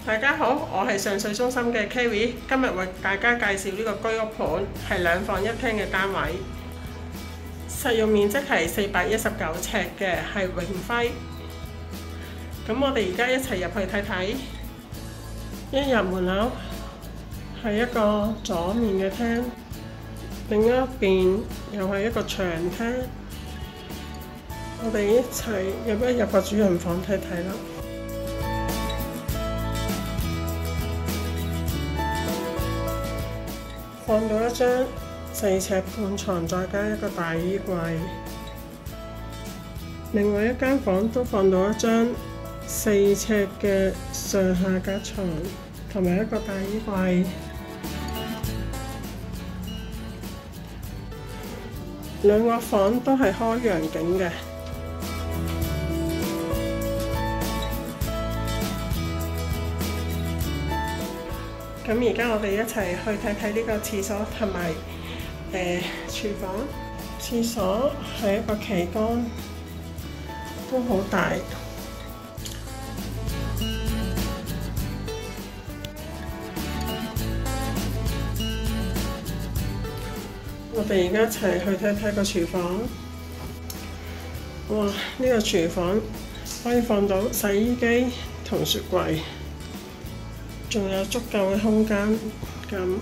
大家好，我係上水中心嘅 Kerry， 今日為大家介紹呢個居屋盤，係2房1廳嘅單位，實用面積係419尺嘅，係永輝。咁我哋而家一齊入去睇睇。一入門口係一個左面嘅廳，另一邊又係一個長廳。我哋一齊入個主人房睇睇啦。放到一張4尺半床，再加一個大衣櫃。另外一間房都放到一張4尺嘅上下格床，同埋一個大衣櫃。兩個房都係開陽景嘅。咁而家我哋一齊去睇睇呢個廁所同埋廚房。廁所係一個旗杆，都好大。我哋而家一齊去睇睇個廚房。哇！呢個廚房可以放到洗衣機同雪櫃。仲有足夠嘅空間咁。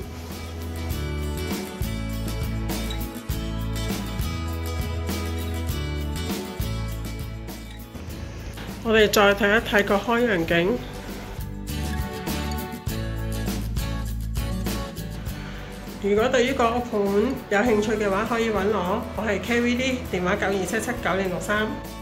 我哋再睇一睇個開陽景。如果對於個屋盤有興趣嘅話，可以揾我。我係 KVD，電話92779063。